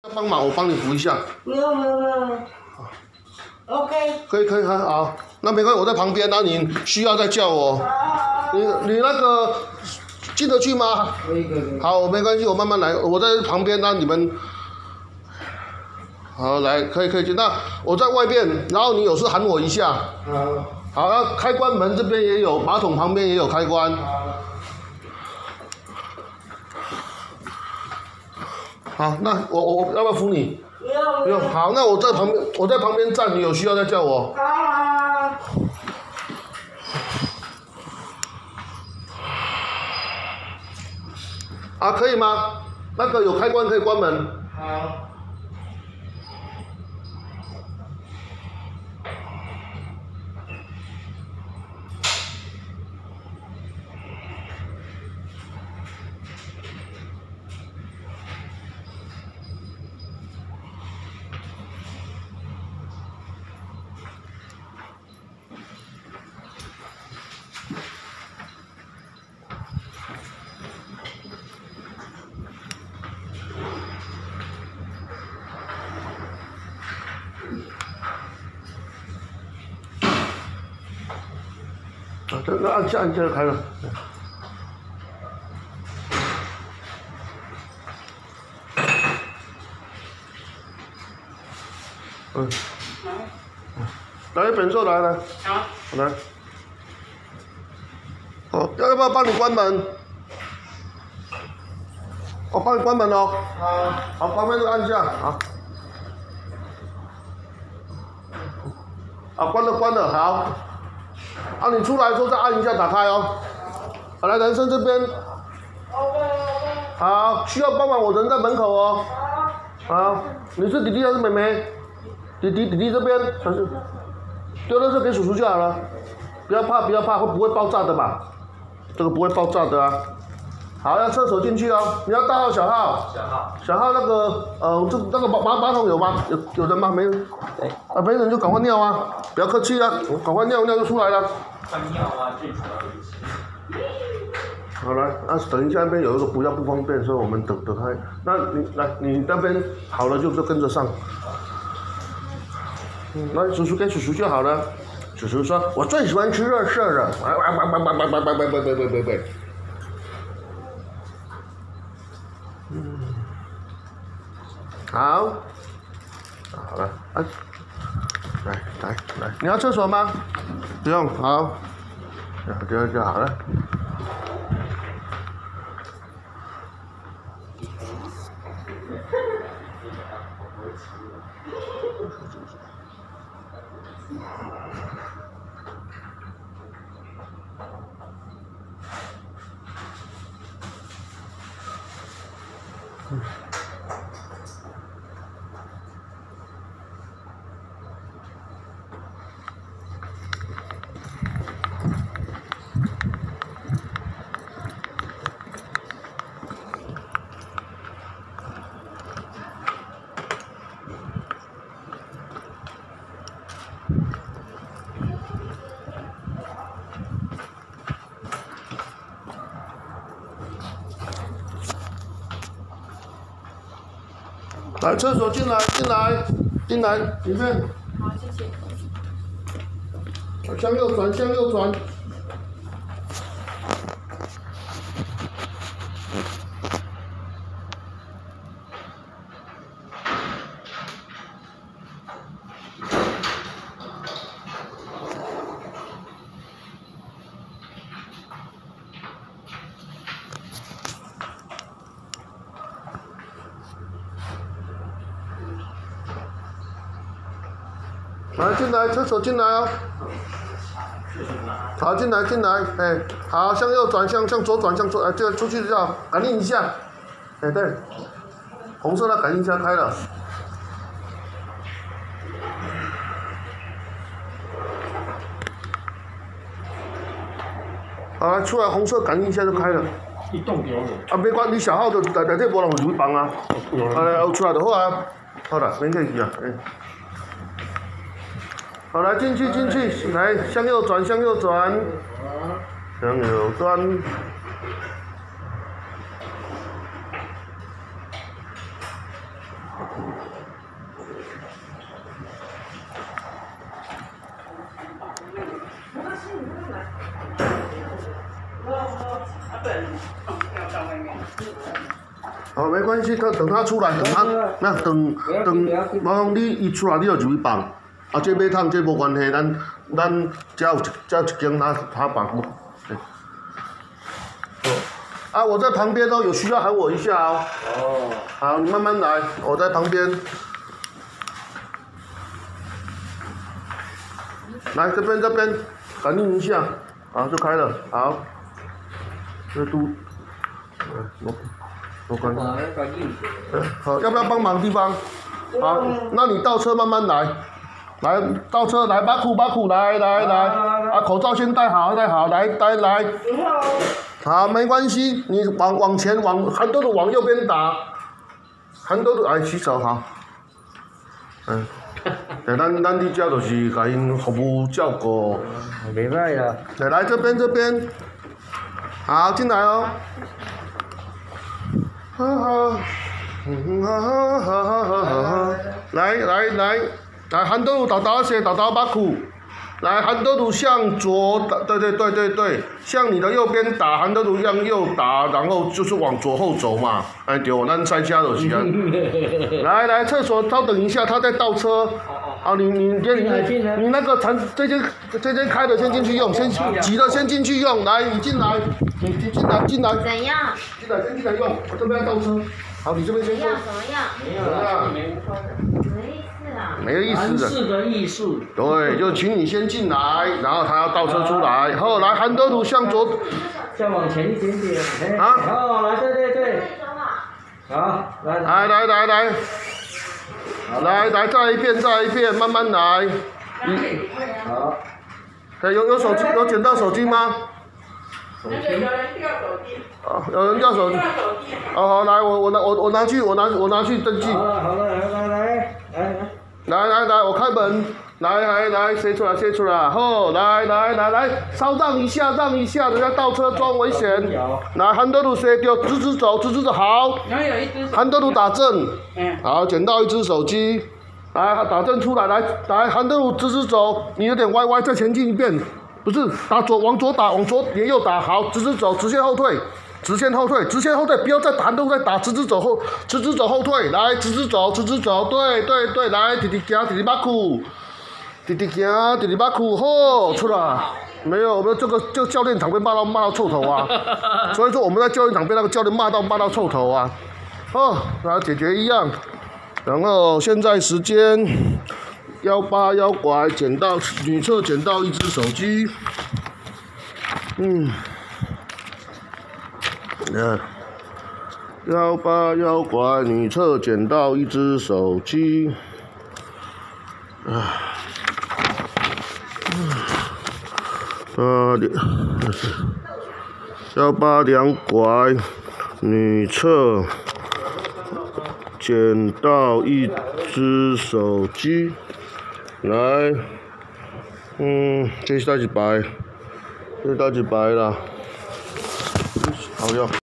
帮忙，我帮你扶一下。 不用，OK。 可以，好，那没关系，我在旁边，那你需要再叫我。你那个进得去吗？ 可以。 好，没关系，我慢慢来，我在旁边，那你们。好，来，可以进。那我在外边，然后你有事喊我一下。好，那开关门这边也有，马桶旁边也有开关。好，那我要不要扶你？不用。好，那我在旁边站，你有需要再叫我。啊，可以吗？那个有开关可以关门。 好。 这按下就开了。来，本寿来。 好。 来。哦，要不要帮你关门？我帮你关门哦。好，关门就按下。好，关了，好。啊，你出来的时候再按一下打开哦。好，来，男生这边。好，需要帮忙，我人在门口哦。好，你是弟弟还是妹妹？弟弟这边，小心，丢垃圾给叔叔就好了。不要怕，会不会爆炸的吧？这个不会爆炸的啊。好，要厕所进去哦。你要大号小号？小号那个那个马桶有吗？有人吗？没人。对。啊，没人就赶快尿啊！不要客气啊，赶快尿就出来了。 快尿啊！最主要的是。 好了，那等一下那边有一个不方便，所以我们等开。那你那边好了就跟着上。来，叔叔给叔叔就好了。叔叔说：“我最喜欢吃热色的。”喂。好，好了，来，你要厕所吗？不用，好，这样就好了。来，厕所进来，里面。 好，谢谢。 向右转。来，进来，厕所进来哦。好，进来，哎，好，向右转，向左转，这个出去就好，感应一下，哎，对，红色的感应一下开了。好，来出来，红色感应一下就开了。 一动掉了。 啊，没关系，小号就内底无人有帮啊。有出来就好啊。好了，免客气啊，哎。好，来进去，来向右转。 好，没关系，等他出来，等他，那等，无讲你伊出来，你就入去放。啊，这马桶这无关系，咱这有一间他绑。啊，我在旁边哦，有需要喊我一下哦。哦。好，你慢慢来，我在旁边。来这边，感应一下，好就开了，好。这都，我关。好，要不要帮忙的地方？好，那你倒车慢慢来。来，倒车来，把苦，来，啊，口罩先戴好，来。好，没关系，你往前，韩多鲁往右边打，韩多鲁来洗手好。咱伫遮就是甲因服务照顾。袂歹啊。来这边，好进来哦。好，来，韩多鲁倒血，倒把苦。来，韩德鲁向左打，对，向你的右边打，韩德鲁向右打，然后就是往左后走嘛。哎对，咱在家就是啊。来，厕所稍等一下，他在倒车。好，你那个这间开的先进去用，先挤的先进去用。来，你进来。怎样？先进来用，我这边要倒车。好，你这边先用。怎么样？没有意思的。是的艺术。对，就请你先进来，然后他要倒车出来。后来韩德鲁向左。再往前一点点。啊。哦，来，对。好，来，再一遍，慢慢来。好。有手机，有捡到手机吗？有人掉手机。啊，有人掉手机。好，来，我拿去登记。好了，来，我开门。来，谁出来？好，来，稍让一下，人家倒车装危险。来，韩德鲁谁丢？直直走，好。韩德鲁打正。好，捡到一只手机。来，打正出来，来，韩德鲁直走，你有点歪，再前进一遍。不是，往左打，往左也右打，好，直走，直线后退，不要再打，都在打，直走后退，来，直走，对，来，弟弟行，弟弟把苦，吼，出来，没有，这个教练场被骂到臭头啊，所以说我们在教练场被那个教练骂到臭头啊，哦，来解决一样，然后现在时间。181拐女厕捡到一只手机，181拐女厕捡到一只手机182拐女厕捡到一只手机。来，这是倒一排啦，好了。